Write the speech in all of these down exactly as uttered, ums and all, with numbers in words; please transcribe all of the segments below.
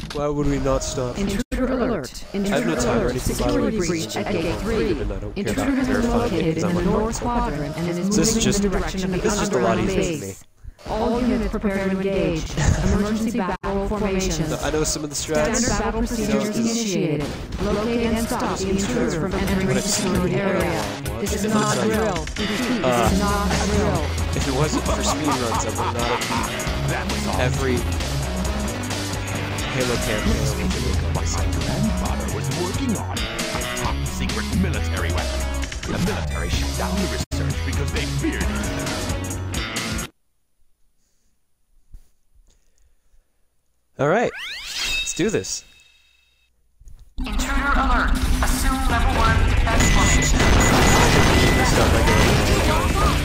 Why would we not stop? Intruder alert. Intruder I have no time or alert. anything Security about breach at gate it. three. And I don't care Intruder about has been verifying located because in I'm the a north quadrant and is This is moving just- in the direction of the this is just a lot underground easier for me. base. All units prepare to engage. Emergency battle formations. I know some of the strats. Standard battle procedures You know, initiated. Locate and stop the intruders from entering the security area. This is not a drill. Repeat, Uh, this is not a drill. If it wasn't for speedruns, I would not have every Halo campaign. My grandfather was working on a top secret military weapon. The military shut down the research because they feared it. Alright, let's do this. Intruder alert. Assume level one defense formation. Start by going.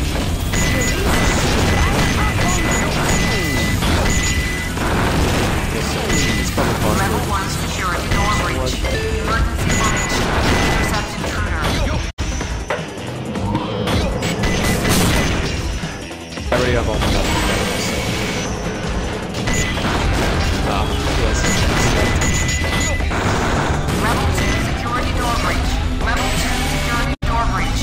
It's probably possible. Level one security door breach. Emergency formation. Intercept intruder. I already have all the numbers. Ah, yes. Level two security door breach. Level two security door breach.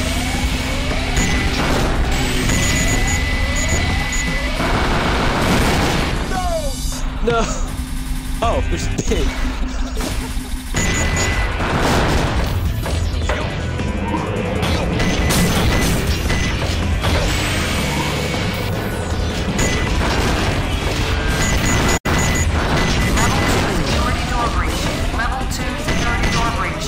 No! Oh, there's a pig. Security door breach. Level two security door breach.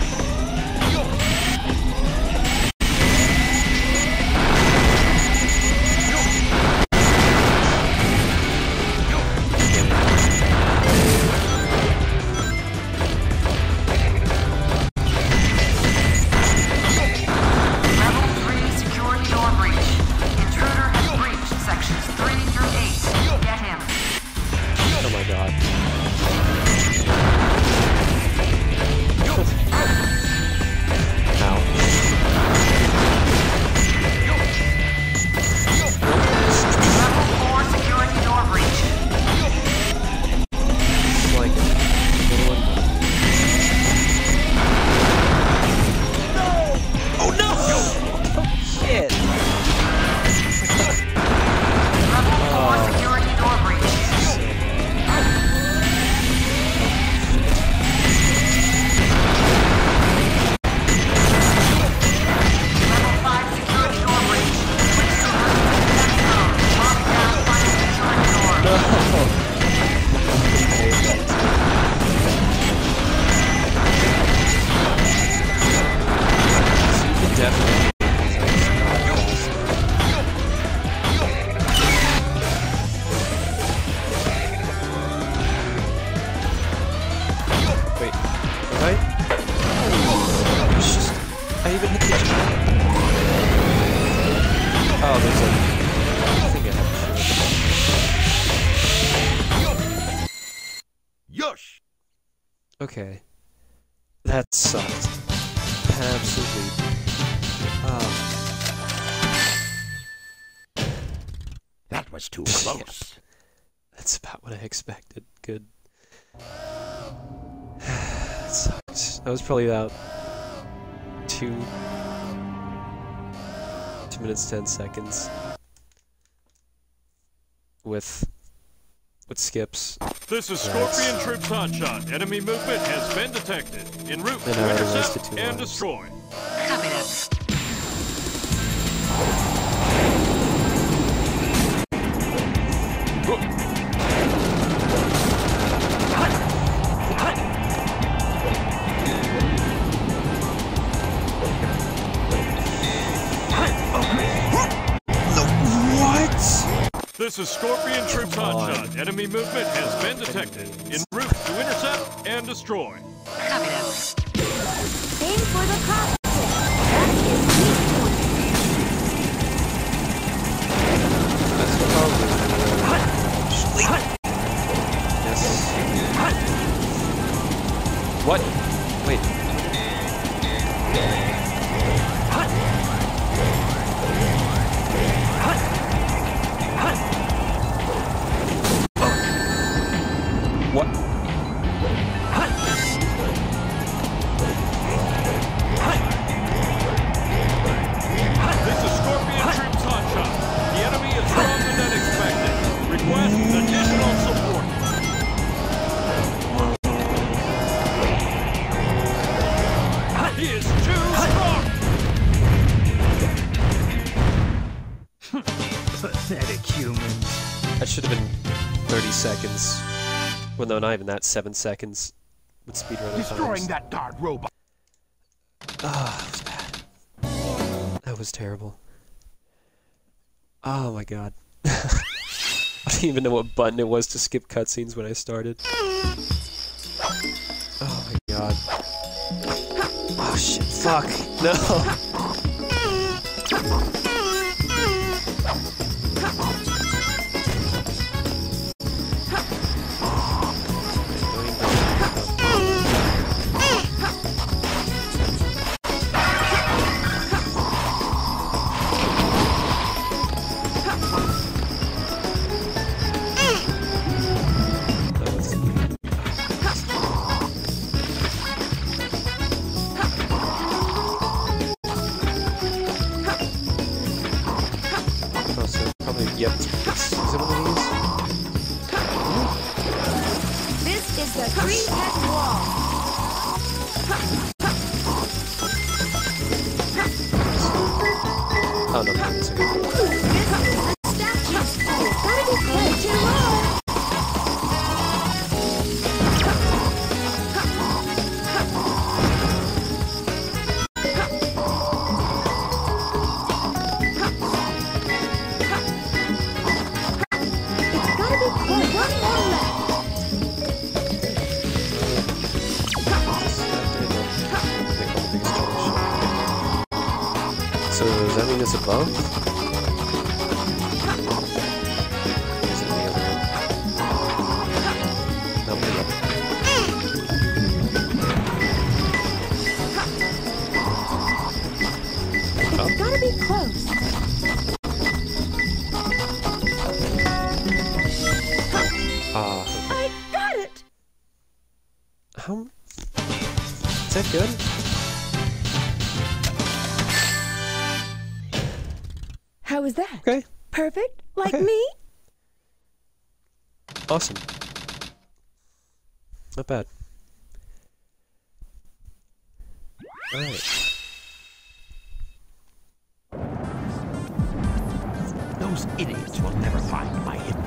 Level three security door breach. Intruder has breached sections three through eight. Get him. Oh my god. Level four security door breach. It's like a little one. Oh no! Oh shit! Level four security door breach. Level five security door breach. Switch to emergency defense zone. Lock down final security door. Definitely. Wait, was I? It's just, I even hit the Oh, there's a thing I have to show. Yush! Okay. That sucked. Absolutely. Oh. That was too close. That's about what I expected. Good. That sucks. That was probably about two, two minutes ten seconds with with skips. This is Nice. Scorpion Troops Hotshot. Enemy movement has been detected. En route And I to already intercept wasted two and lives. destroy. Copy that. This is Scorpion Troops Hotshot. Enemy movement has been detected. En route to intercept and destroy. Copy that. Aim for the cockpit. That's his weak point. That's the problem. Sleep. Yes. What? Wait. What? Well, no, not even that. Seven seconds with speedrunner Destroying times. that guard robot. Ah, that was bad. That was terrible. Oh my god. I didn't even know what button it was to skip cutscenes when I started. Oh my god. Oh shit, fuck. No! Yep, it's, is it one of these? This is the three-head wall. Oh no, it's okay. This is the statue. It's gotta be way too low. So does that mean it's above? Or is it the other end? No, maybe up. It's gotta be close. Ah, okay. I got it. How? Is that good? How was that? Okay. Perfect? Like Okay. me? Awesome. Not bad. Alright. Those idiots will never find my hidden.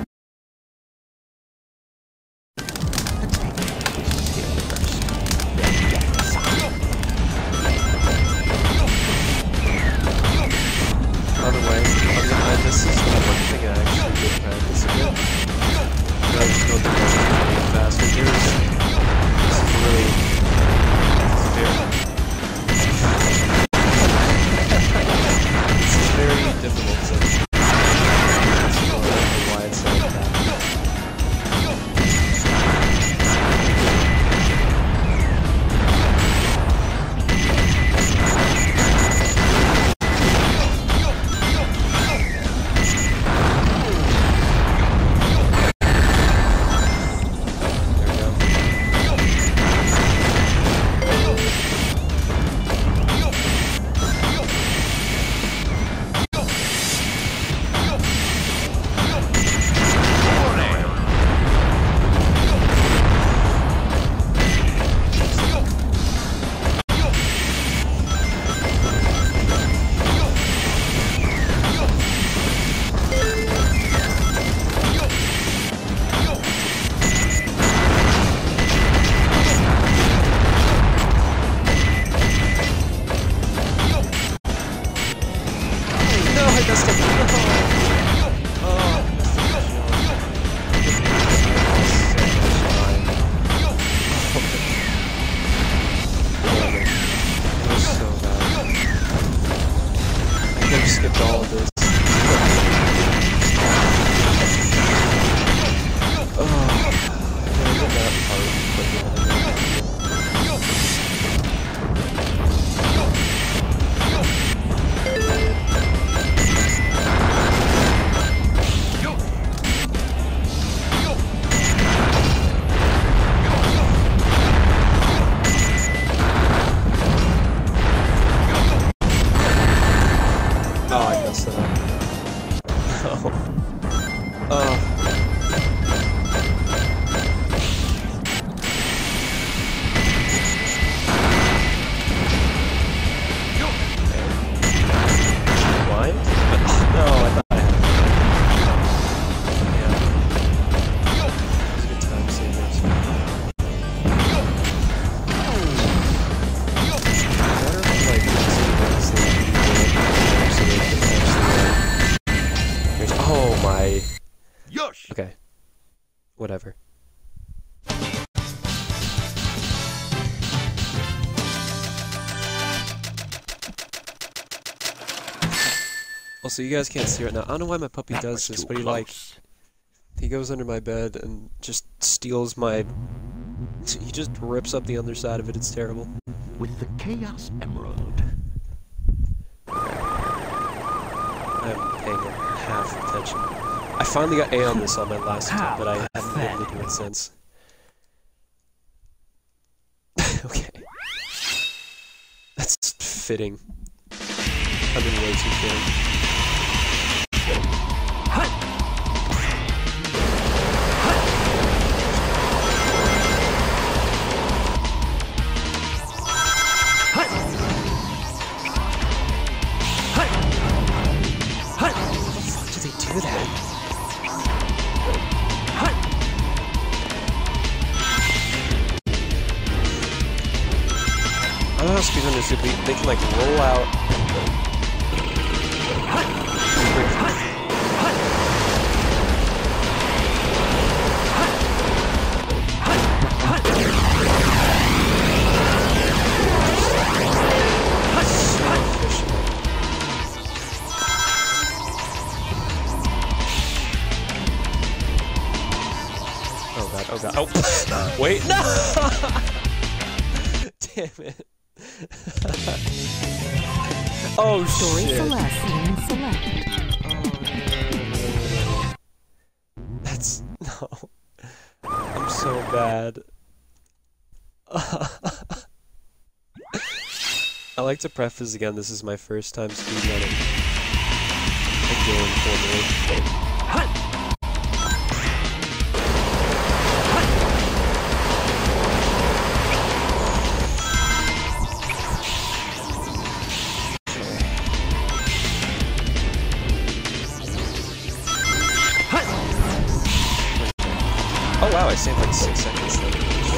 By the way, on the mind, this is the one thing I actually did practice a bit. But I just know the rest of the faster gears. This is really very This is very difficult to I don't know why it's like that. There we go. Also, you guys can't see right now. I don't know why my puppy That does was this, too but he like close. he goes under my bed and just steals my. He just rips up the underside of it. It's terrible. With the Chaos Emerald. I'm paying it half attention. I finally got A on this on my last attempt, but I haven't been able to do it since. Okay. That's fitting. I've been way too fitting. How do they do that? I don't know how speedrunners do, they, they can like roll out. Oh god, oh god, oh! Wait, no! Damn it. Oh Story shit. select. Scene select. That's no. I'm so bad. I like to preface again, this is my first time speedrunning a game formally. Oh wow, I saved like six seconds there.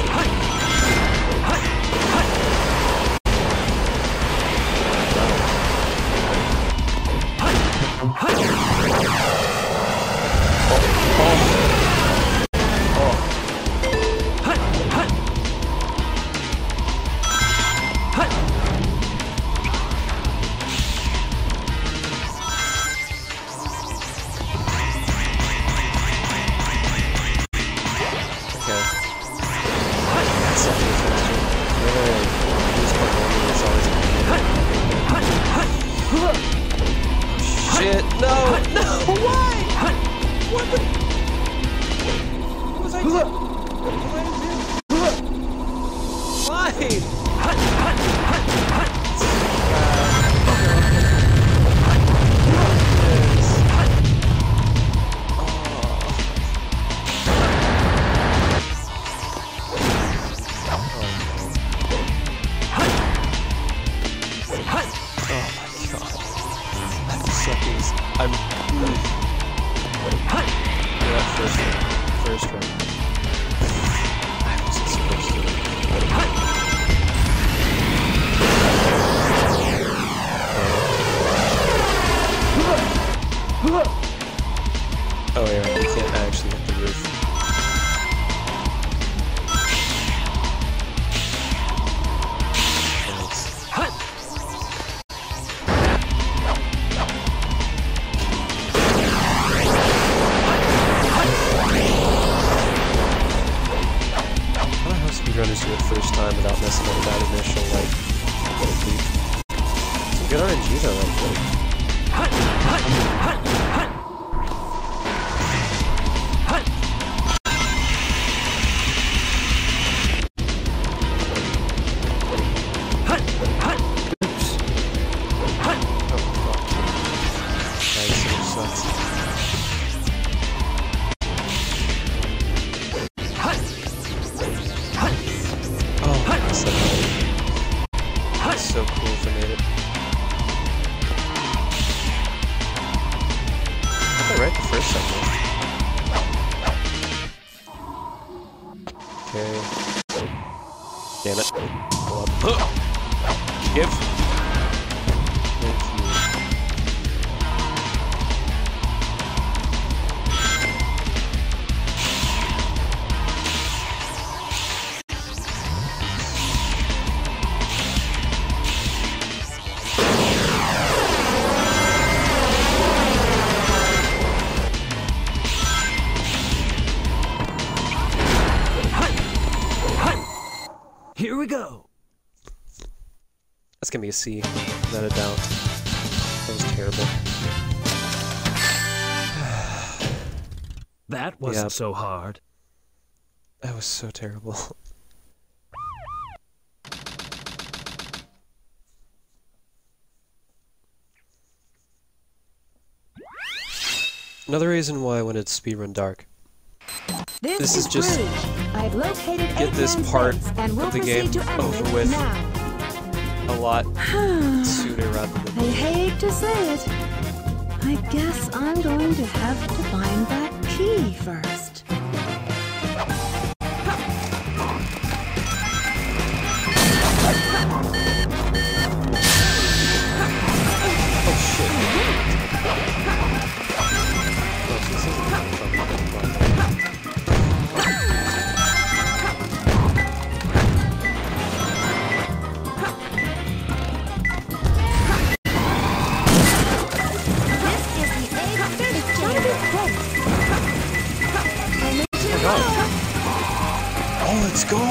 Shit, no, no, why? What the? What was I doing? What did I do? I'm. Yeah, first round. First round. I wasn't supposed to. Oh yeah, we can't actually hit the roof. Speedrunners do it first time without messing up that initial, like, little peak. Some good R N G though, that play. Oops. Oh, fuck. Nice, it sucks. That's so cool if I made it. I got right the first time. Okay. Damn it. Go up. Give. Thank you. Here we go. That's gonna be a C, without a doubt. That was terrible. That wasn't Yep. so hard. That was so terrible. Another reason why I wanted to speedrun Dark. This, This is is just- Rouge. I've located get this Eggman's part base and we'll of the proceed game to enter over it with. now. A lot sooner rather than I hate to say it. I guess I'm going to have to find that key first. Oh shit. Oh, so this isn't This is the egg finish chamber. Oh, let's go!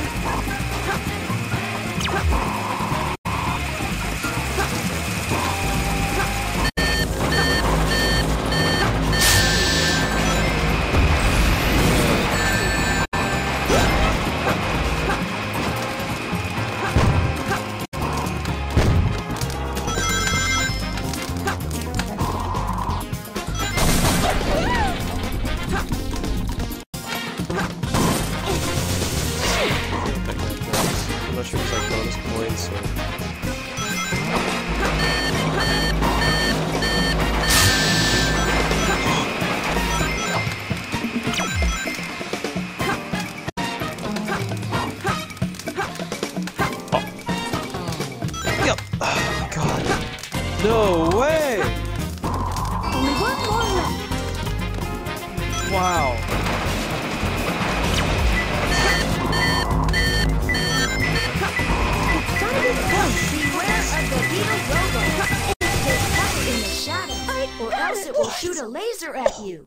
I'm not sure if it's like bonus points or... Oh. Yep. Oh, God. No way! Only one more left. Wow. Gotta be close. Beware of the beetle robo. Stay covered in the shadow, or else it will shoot a laser at you.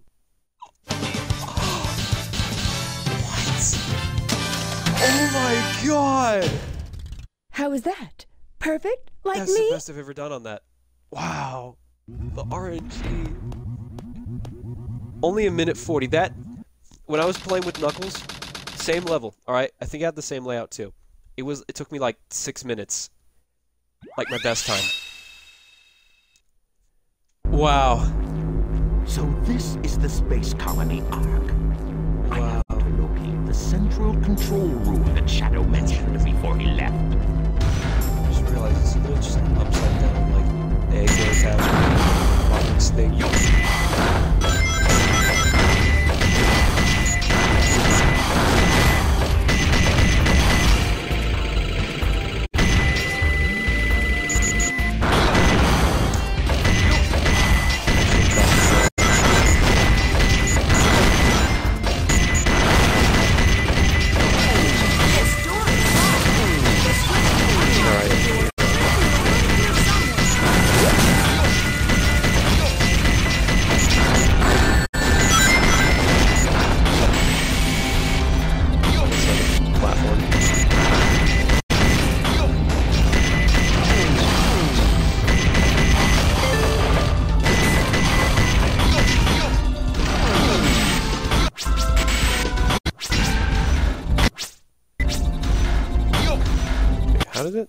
Oh my God! How was that? Perfect? Like That's me? the best I've ever done on that. Wow. The R N G. Only a minute forty. That, when I was playing with Knuckles, same level, alright? I think I had the same layout too. It was, it took me like six minutes. Like my best time. Wow. So this is the space colony Ark. I Wow. have to locate the central control room that Shadow mentioned before he left. I just realized this is just upside down, like, the egg goes out. Walking snake. How did it?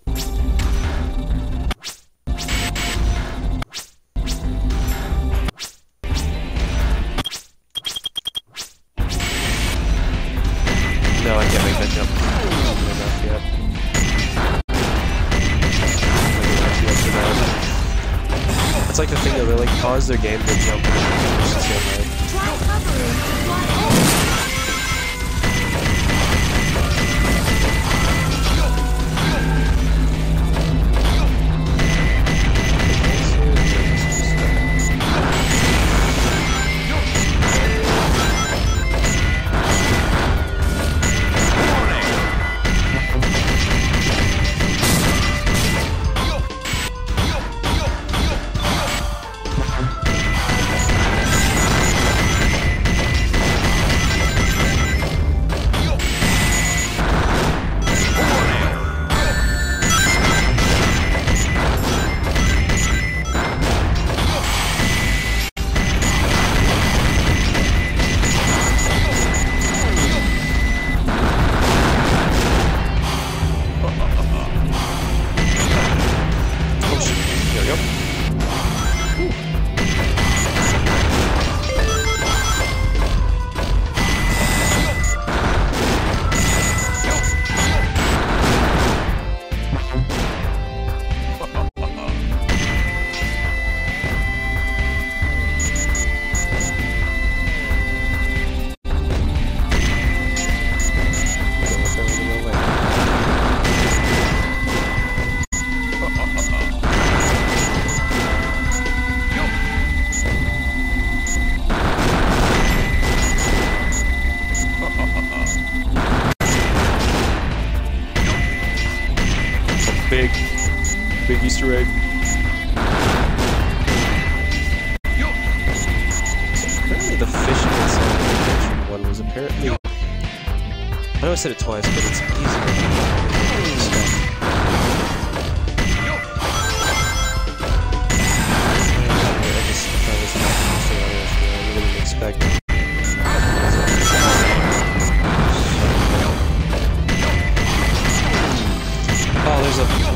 No, I can't make that jump. Not enough yet. It's like the thing that really caused their game to jump. It's just so hard. Try hovering to fly over. Big Easter egg. Apparently the fishing inside the adventure one was apparently... I know I said it twice, but it's easier than I expect. I just thought it was not interesting on it. I really didn't expect it. Oh, there's a...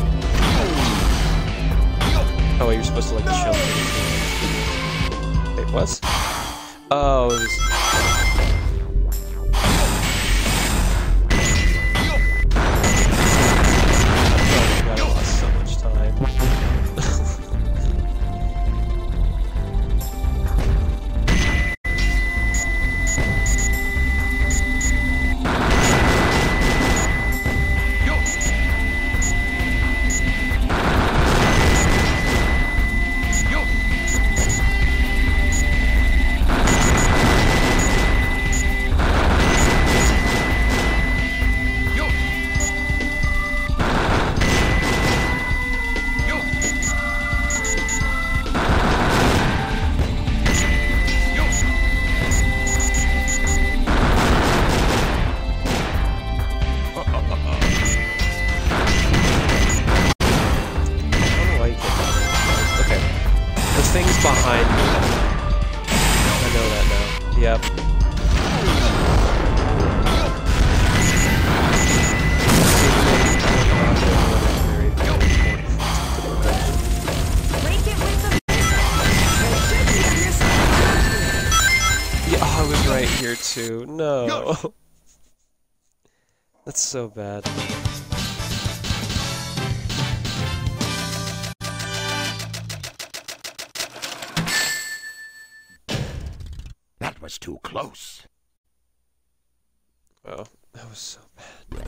Oh, you're supposed to like jump. Wait, what? Oh, it was... Oh my god, I lost so much time. Behind me. I know that now. Yep. Yeah, oh, I was right here too. No. That's so bad. That was too close. Oh, that was so bad.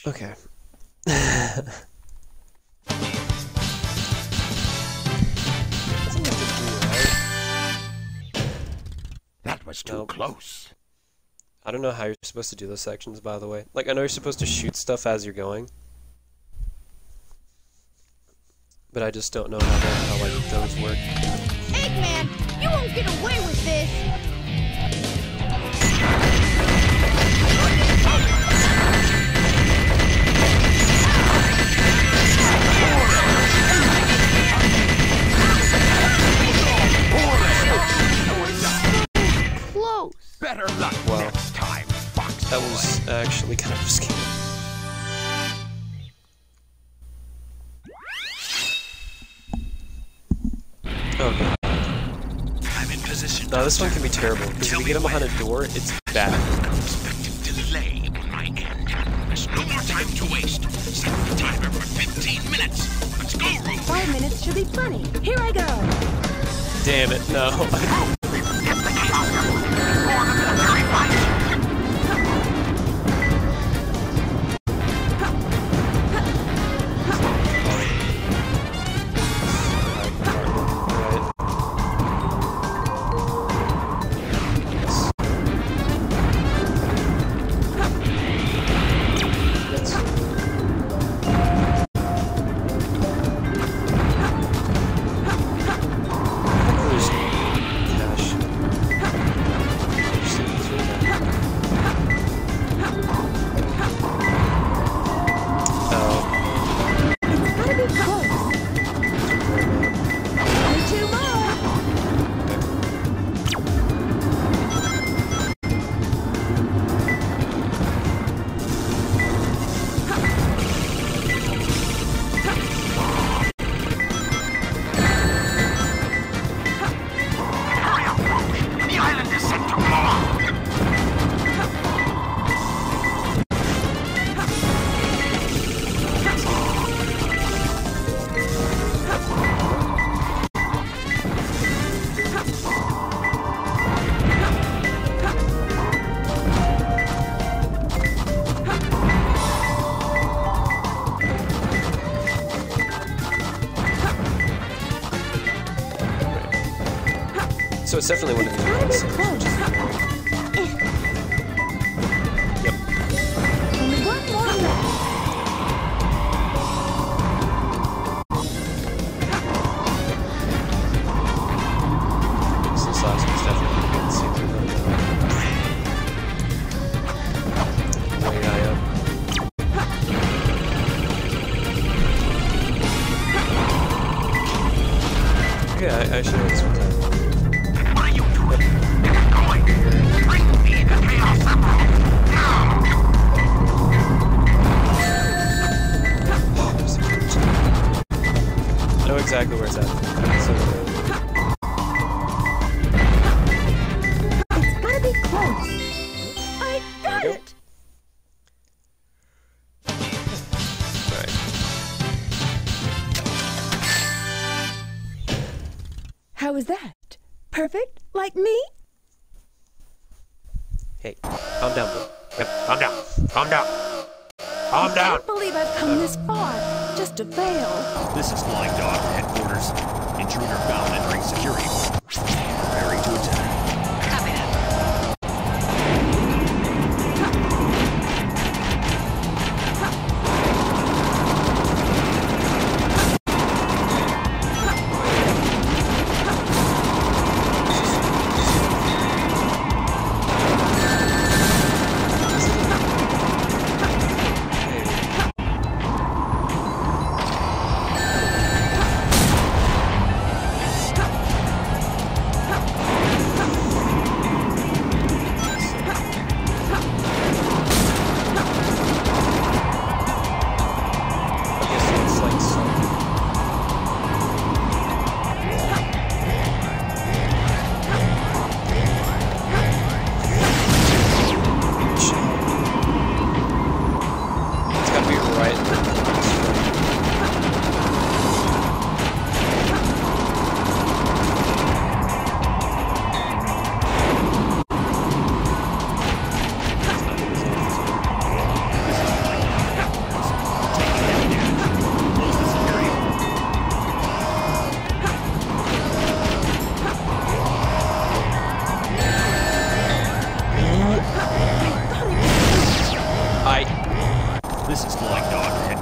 Okay. That was too Nope. close. I don't know how you're supposed to do those sections, by the way. Like, I know you're supposed to shoot stuff as you're going, but I just don't know how, that, how like those work. Eggman, you won't get away with this! Close! Better luck Wow. next time, Fox That Boy. was actually kind of scary. Okay. I'm in position. No, this one can be terrible, because if we get him behind a door, it's bad. Unexpected delay on my end. There's no more time to waste. Set the timer for fifteen minutes. Let's go, Rube. Five minutes should be plenty. Here I go. Damn it, no. So it's definitely one of the ones. Yep. Only one more left. So this last one's definitely going to get see through them. Way high up. Okay, I, I should have this one time. What are you doing? Get going. Bring me the Chaos Emerald. Now. I know exactly where it's at. So, It's gotta be close. I got There we go. it. alright. How was that? Perfect? Like me? Hey, calm down, bro. Yep, calm down. Calm down. Calm I down. can't believe I've come this far just to fail. This is Flying Dog headquarters. Intruder found entering security. Preparing to attack.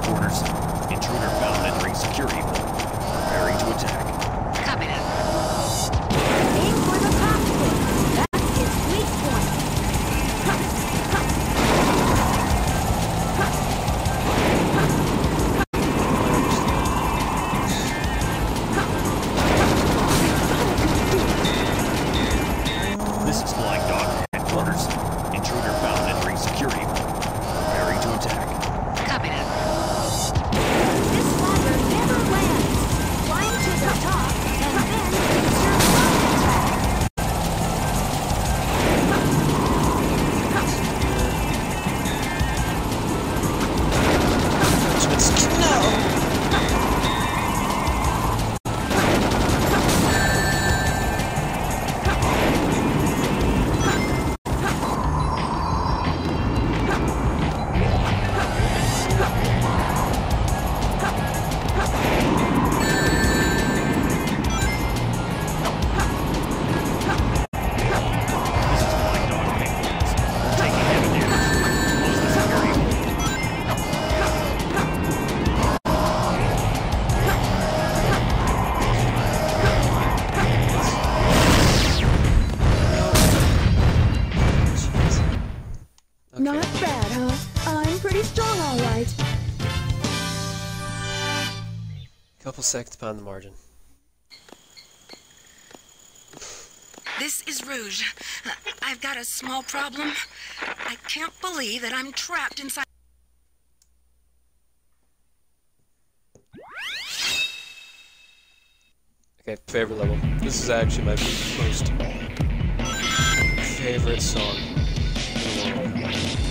headquarters. Intruder found entering security vault. Preparing to attack. Copy that. Aim for the cockpit. That's its weak point. This is Flying Dog headquarters. Intruder found entering security vault. Preparing to attack. Copy that. This ladder never lands. Climb to the top and then insert rocket attack. This is Flying Dog headquarters. We're taking heavy damage. Close the security vault. Okay. Not bad, huh? I'm pretty strong, all right. Couple seconds behind the margin. This is Rouge. I've got a small problem. I can't believe that I'm trapped inside. Okay, favorite level. This is actually my most favorite song in the world.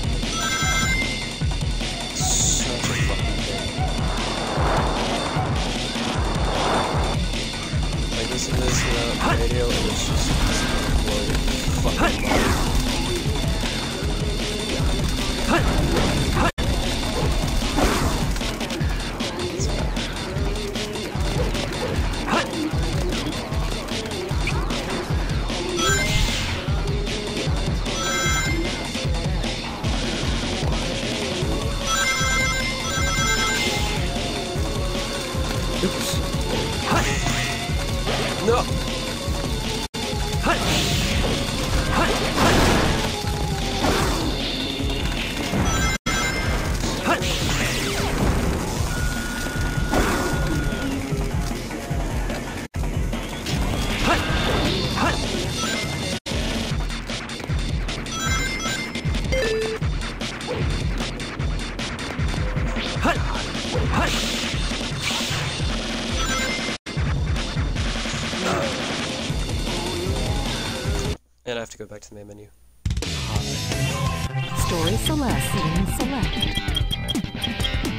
Such a fucking thing. Like, listen to this without radio, and it's just exploding fucking body. No! And I have to go back to the main menu. Story select. Scene select.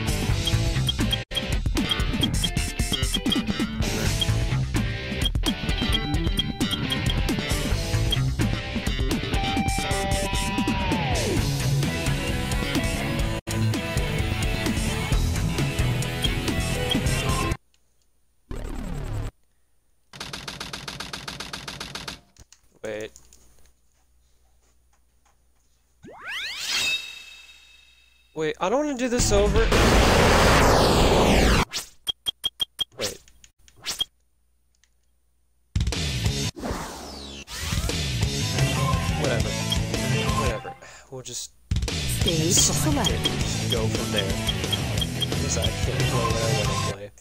Wait. Wait, I don't want to do this over. Wait. Whatever. Whatever. We'll just Stage select. go from there. Because I can't play what I want to play.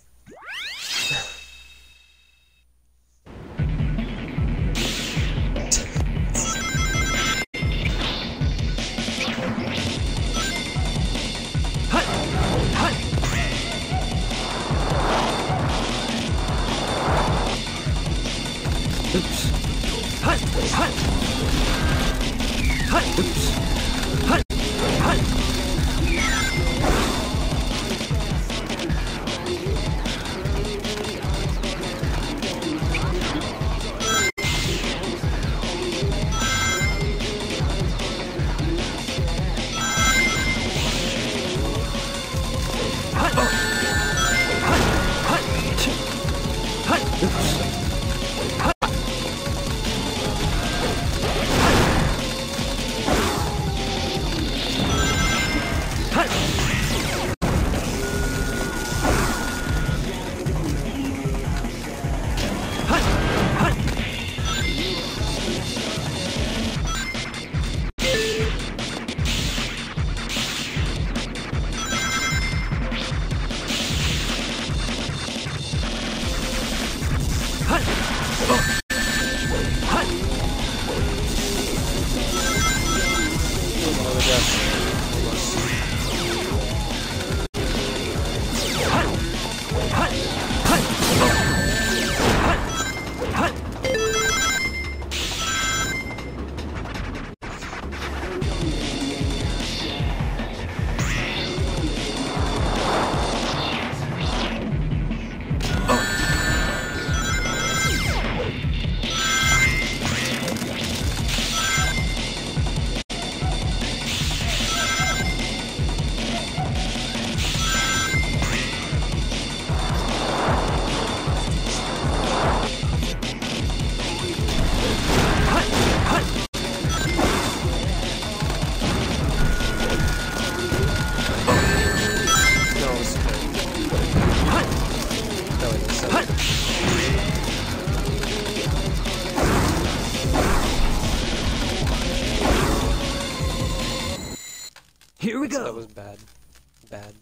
we So go. that was bad. Bad.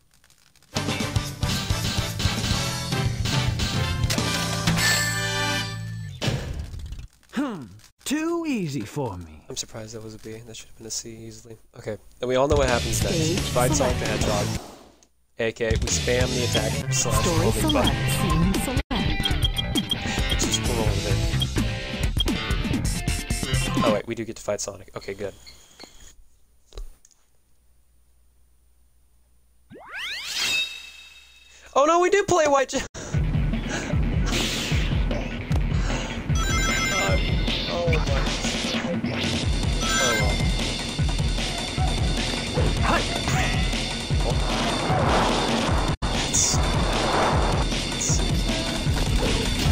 Hmm. Too easy for me. I'm surprised that was a B. That should have been a C easily. Okay, and we all know what happens next. Stage Fight Sonic the select. Hedgehog. A K A we spam the attack slash Story homing select. button. Scene select. Let's just roll with it. Oh wait, we do get to fight Sonic. Okay, good. Oh no, we did play White J- Oh my. Oh well. It's, it's,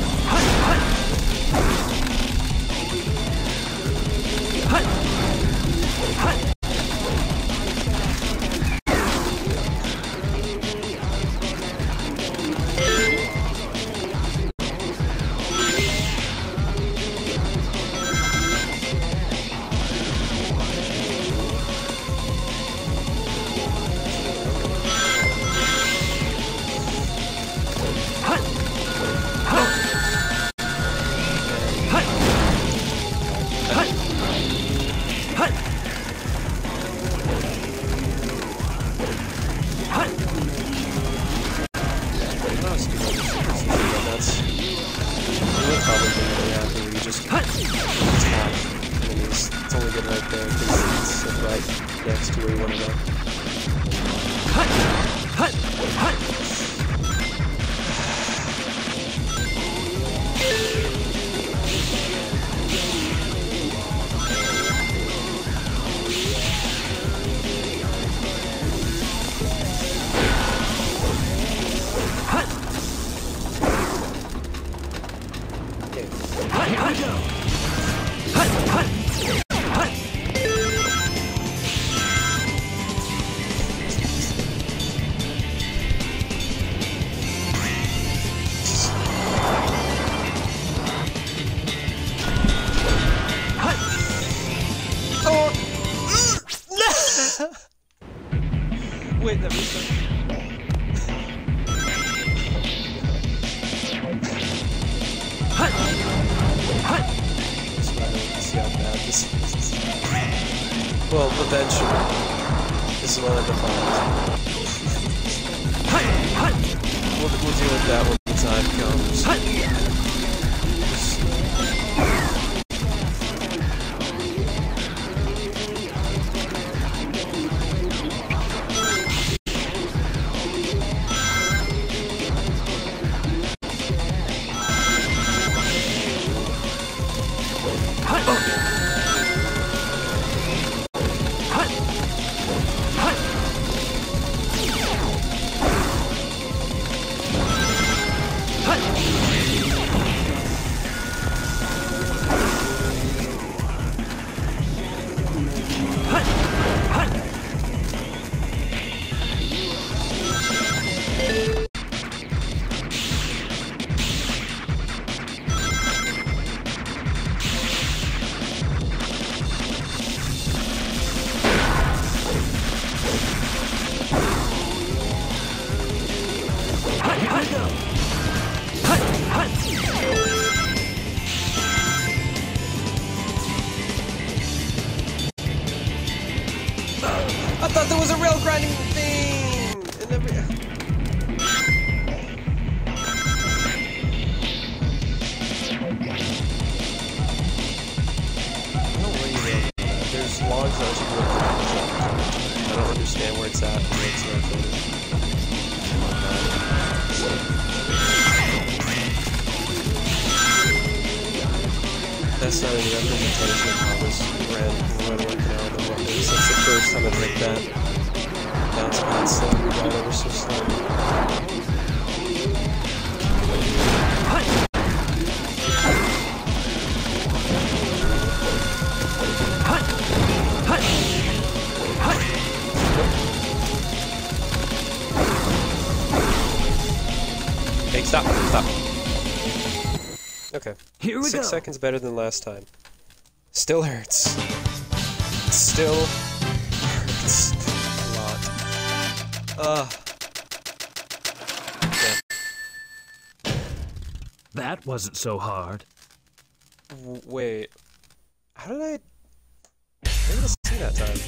next to where you want to go. Wait, that was see how bad this is. Well, eventually, this is one of the finals. We'll, we'll deal with that when the time comes. I thought there was a rail grinding thing! And every... I don't really know. There's logs that I should look at. I don't understand where it's at. Where it's located. That's not any representation of how this ran runway canal the what is. That's the first time I've read that. Now it's been slow, we got over so slow. Hey, stop, stop. Okay. Here we Six go. seconds better than last time. Still hurts. Still hurts. Ugh. That wasn't so hard. W wait. How did I... I didn't see that time.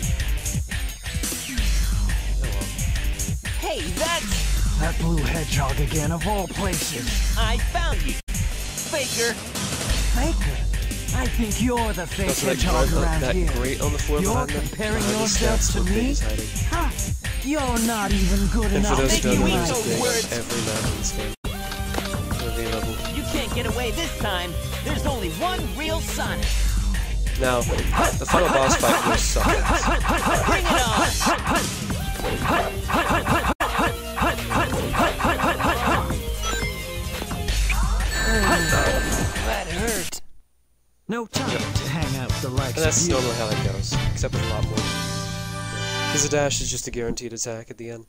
Oh well. Hey, that's... That blue hedgehog again, of all places. I found you, Faker. Faker? I think you're the fake That's that hedgehog grate- around that here. grate on the floor You're behind them. comparing Behind the yourself steps to where me? Piggy's hiding. Ha! You're not even good And for enough those to who don't be know, my there's those Pig words. on every map in this game. Every level. You can't get away this time. There's only one real Sonic. Now, the final boss fight will suck. Bring it on! That hurt. No time to hang out with the likes And that's of you. normally how it goes, except with a lot more. Because the dash is just a guaranteed attack at the end.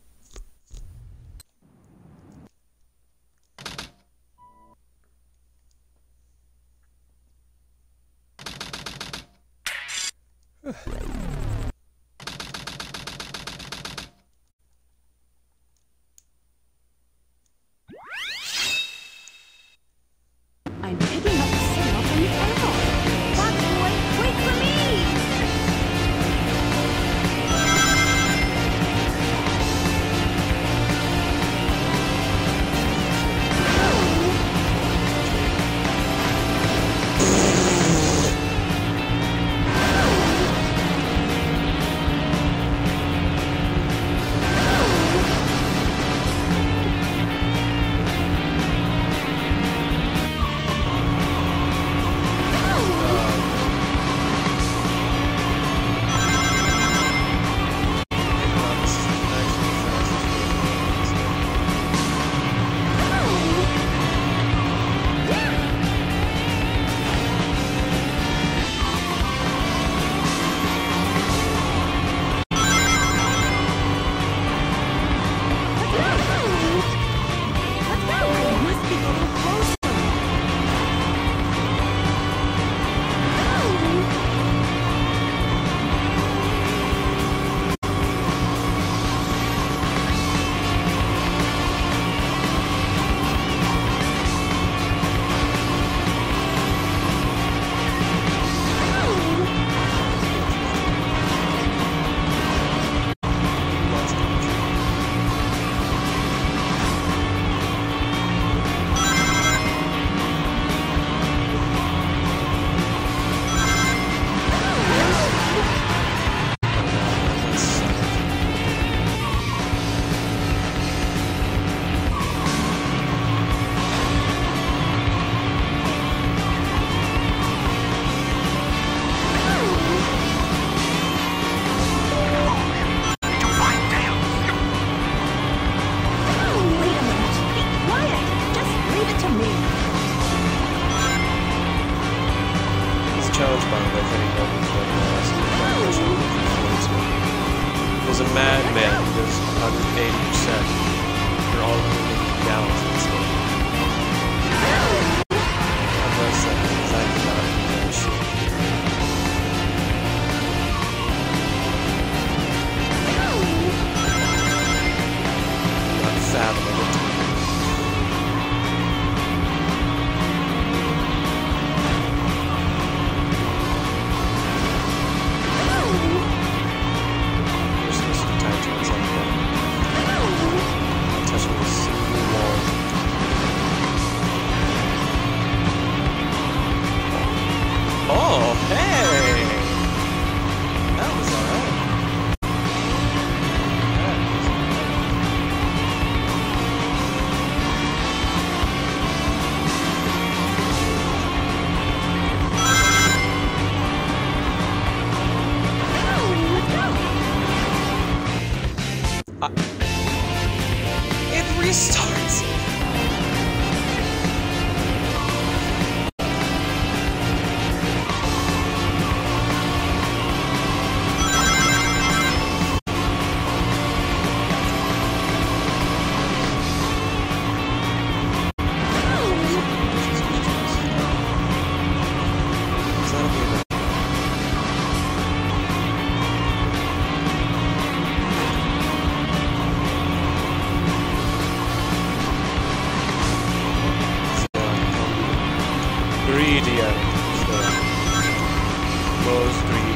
I'm picking up the signal from the echo. Bot boy, wait for me! challenge, by the way, if anyone is wondering why I said that question before. There's a madman who does one hundred eighty percent for all of the galaxies. How does that? Because I cannot do that shit. Not fathomable to me. Oh, hey! That was alright. Uh, it restarts! greedy at it. So, most greedy.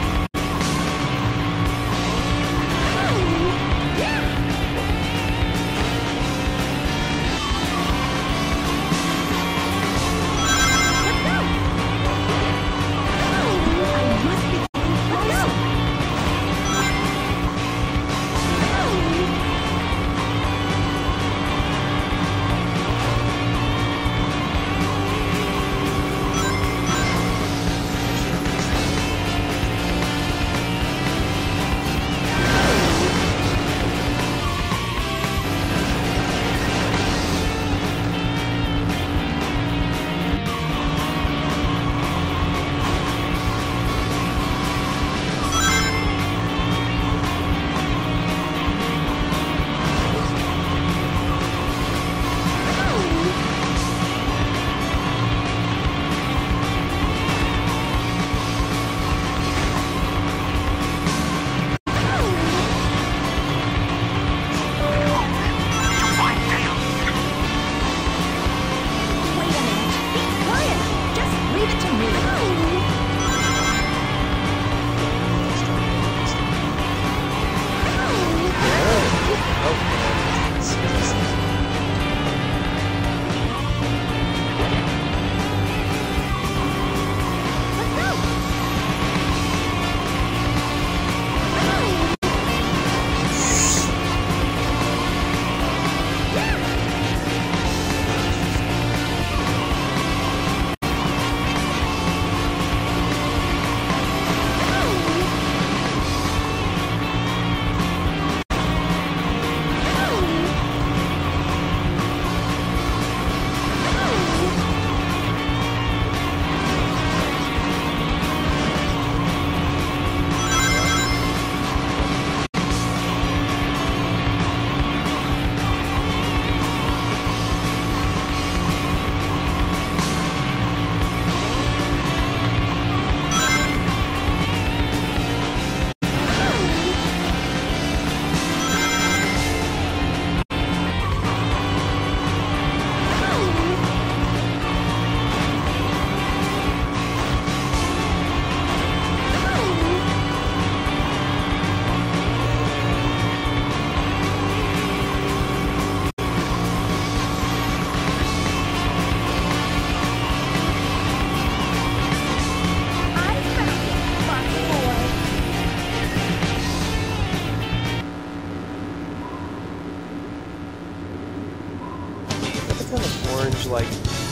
Like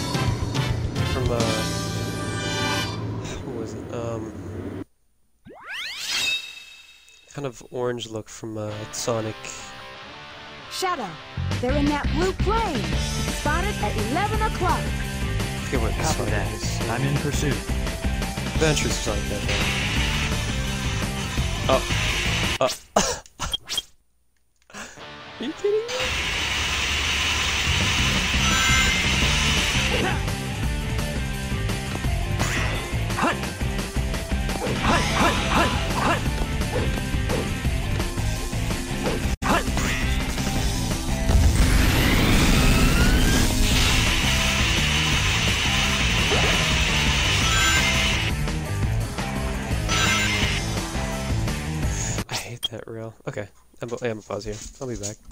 from uh what was it? Um kind of orange look from uh Sonic. Shadow, they're in that blue plane. Spotted at eleven o'clock. I forget what Copy Sonic that. is. I'm in pursuit. Adventures of Sonic that though. Oh. Uh. Are you kidding me? I hate that rail. Okay, I'm, I'm gonna pause here. I'll be back.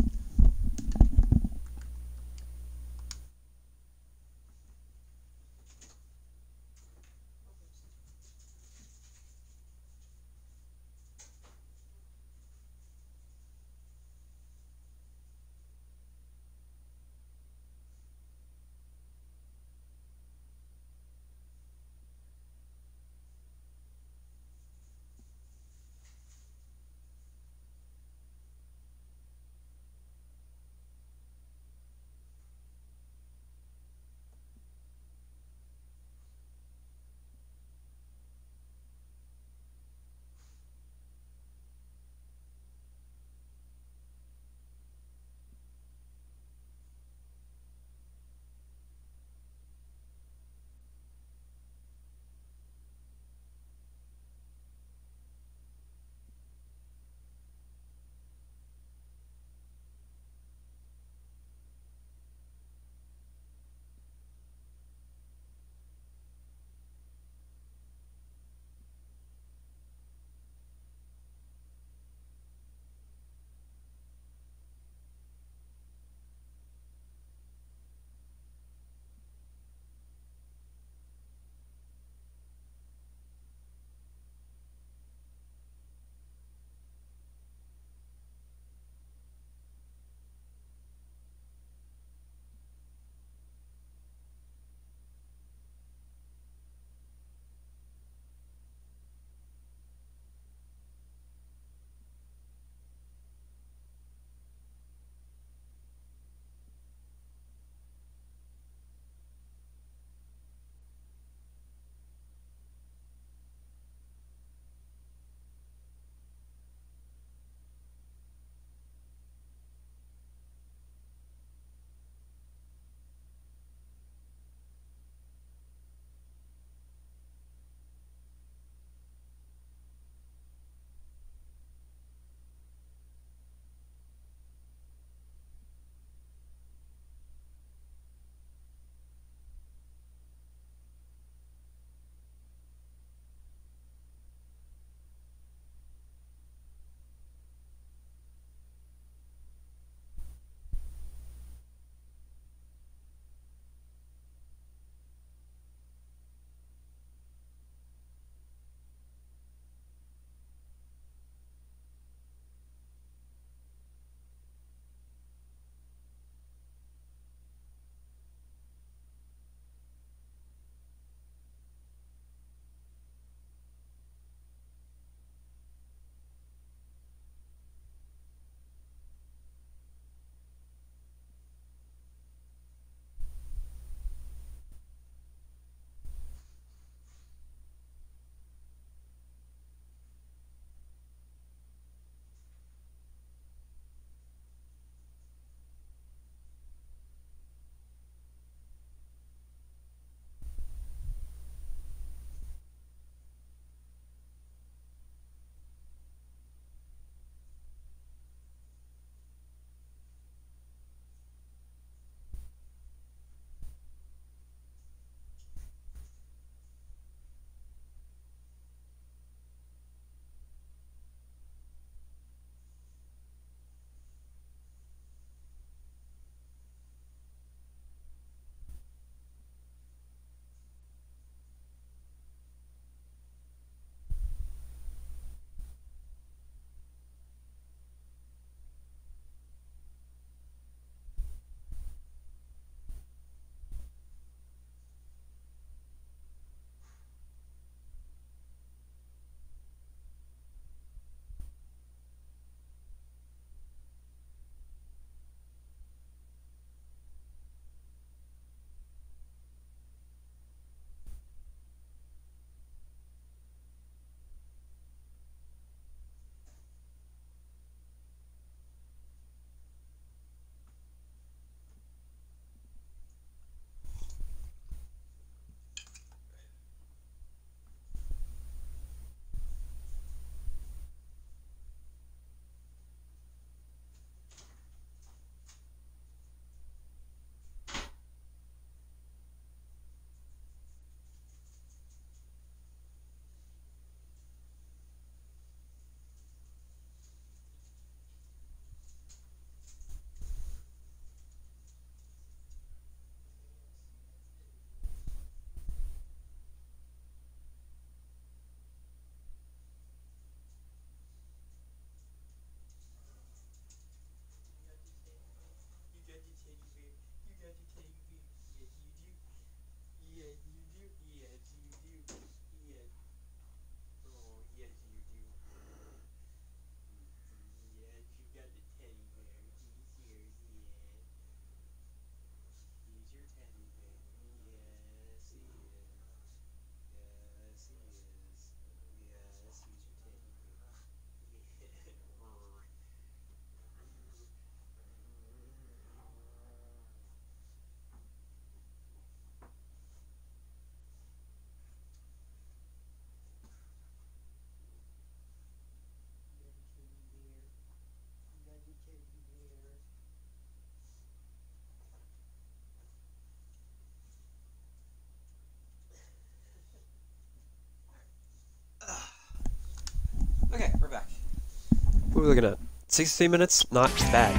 What are we looking at? sixteen minutes? Not bad.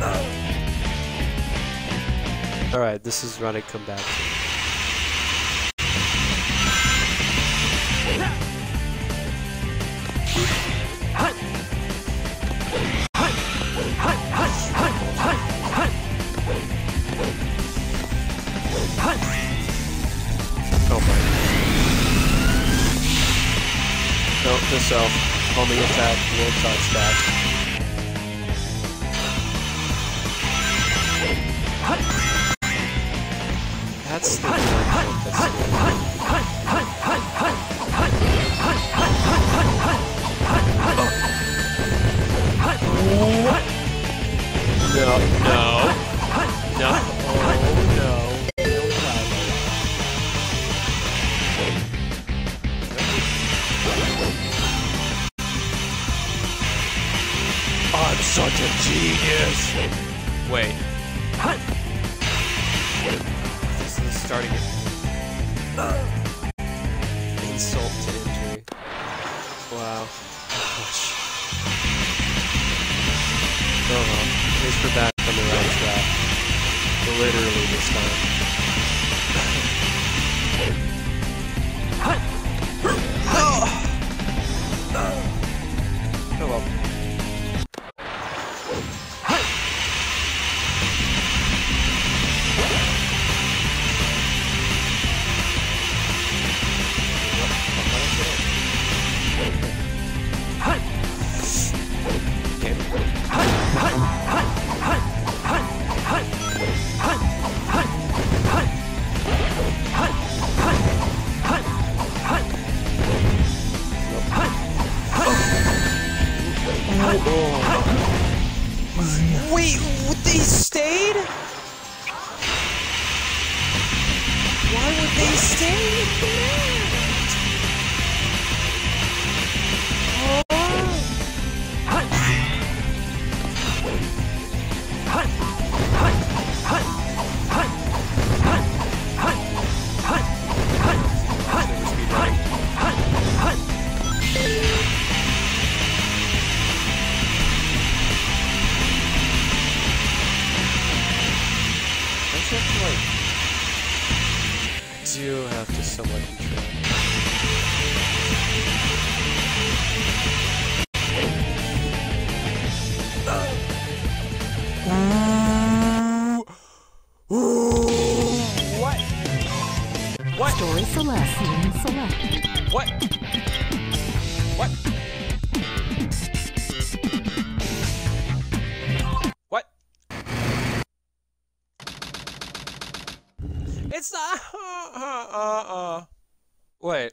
Alright, this is what I come back to. Oh my. Note to self. Homing attack, world touch back. That's the one thing that's No, no, no, oh no. I'm such a genius! Wait. This is starting insult to injury. Wow. Oh well. At least we're back on the right track. Literally this time. Oh well. Wait, they stayed? Why would they stay? Do have to somewhat control. Ooh. Ooh. What? What? Story select. Scene select. What? What? What? It's not. Uh, uh, uh. Wait.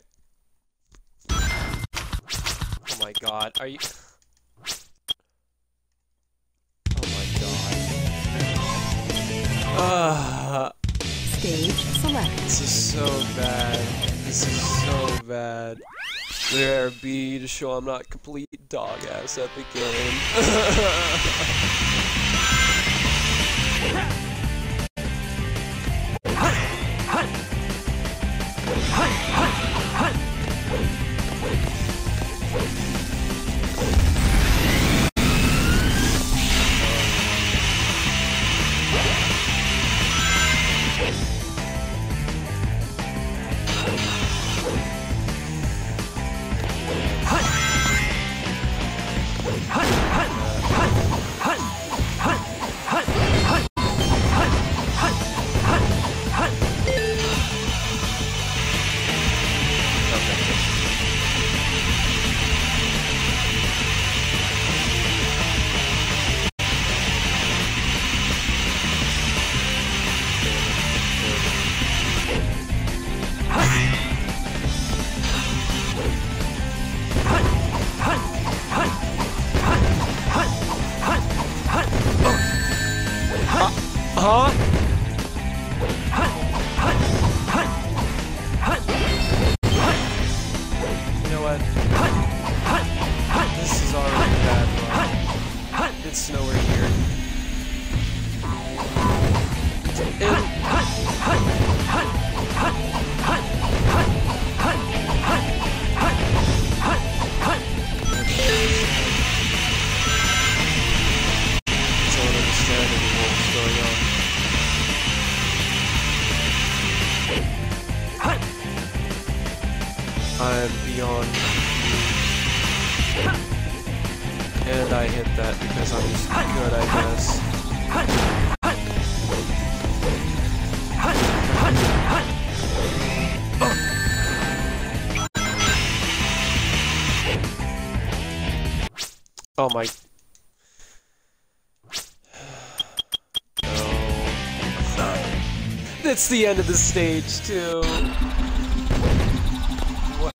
Oh my god. Are you. Oh my god. Uh. Stage select. This is so bad. This is so bad. There be to show I'm not complete dog ass at the game. I'm beyond. And I hit that because I'm just good, I guess. Oh my. No. That's the end of the stage, too. What?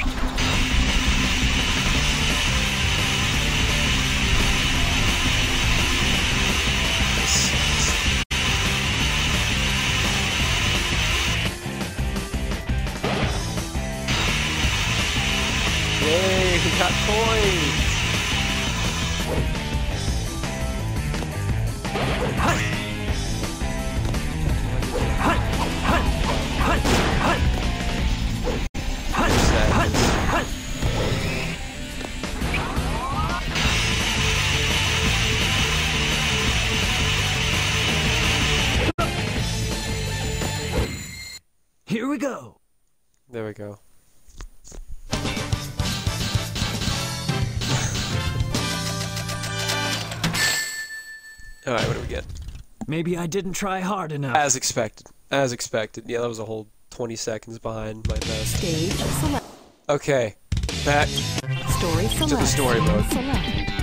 Yay, we got coins! Here we go. There we go. Alright, what do we get? Maybe I didn't try hard enough. As expected. As expected. Yeah, that was a whole twenty seconds behind my best. Stage select. Okay. Back Story select. to the story mode. Select.